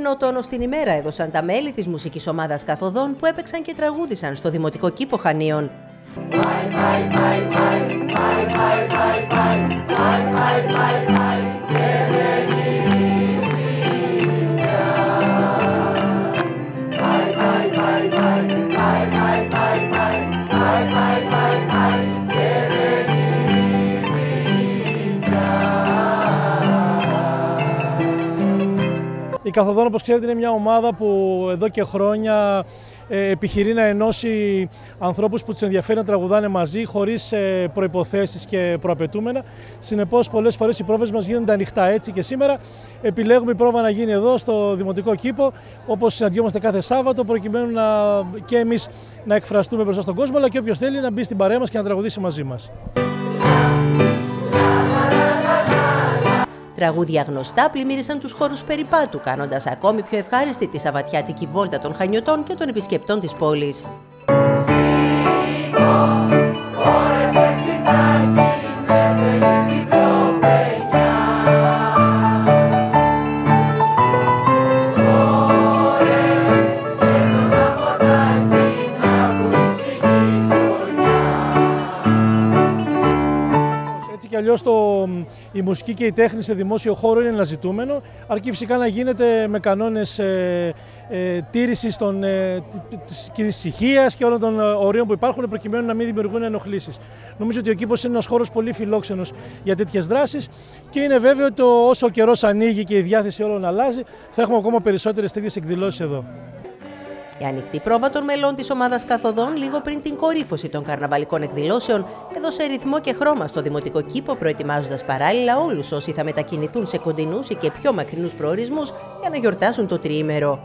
Σημερινό τόνο στην ημέρα έδωσαν τα μέλη της μουσικής ομάδας Καθοδόν που έπαιξαν και τραγούδισαν στο Δημοτικό Κήπο Χανίων. Η Καθοδόν, όπως ξέρετε, είναι μια ομάδα που εδώ και χρόνια επιχειρεί να ενώσει ανθρώπους που τους ενδιαφέρει να τραγουδάνε μαζί, χωρίς προϋποθέσεις και προαπαιτούμενα. Συνεπώς, πολλές φορές οι πρόβες μας γίνονται ανοιχτά. Έτσι και σήμερα επιλέγουμε η πρόβα να γίνει εδώ, στο Δημοτικό Κήπο, όπως συναντιόμαστε κάθε Σάββατο, προκειμένου και εμείς να εκφραστούμε μπροστά στον κόσμο, αλλά και όποιος θέλει να μπει στην παρέα μας και να τραγουδήσει μαζί μας. Τραγούδια γνωστά πλημμύρισαν τους χώρους περιπάτου, κάνοντας ακόμη πιο ευχάριστη τη σαββατιάτικη βόλτα των Χανιωτών και των επισκεπτών της πόλης. Αλλιώς η μουσική και η τέχνη σε δημόσιο χώρο είναι ένα ζητούμενο, αρκεί φυσικά να γίνεται με κανόνες τήρησης της ησυχίας και όλων των ορίων που υπάρχουν, προκειμένου να μην δημιουργούν ενοχλήσεις. Νομίζω ότι ο κήπος είναι ένας χώρος πολύ φιλόξενος για τέτοιες δράσεις και είναι βέβαιο ότι όσο ο καιρός ανοίγει και η διάθεση όλων αλλάζει, θα έχουμε ακόμα περισσότερες τέτοιες εκδηλώσεις εδώ. Η ανοιχτή πρόβα των μελών της ομάδας Καθοδόν, λίγο πριν την κορύφωση των καρναβαλικών εκδηλώσεων, έδωσε ρυθμό και χρώμα στο Δημοτικό Κήπο, προετοιμάζοντας παράλληλα όλους όσοι θα μετακινηθούν σε κοντινούς ή και πιο μακρινούς προορισμούς για να γιορτάσουν το τριήμερο.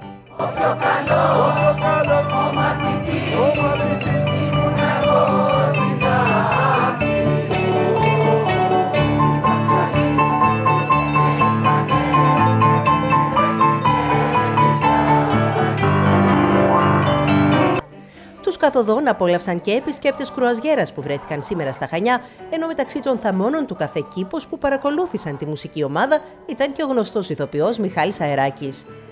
Καθοδόν απόλαυσαν και επισκέπτες κρουαζιέρας που βρέθηκαν σήμερα στα Χανιά, ενώ μεταξύ των θαμώνων του καφέ Κήπος που παρακολούθησαν τη μουσική ομάδα ήταν και ο γνωστός ηθοποιός Μιχάλης Αεράκης.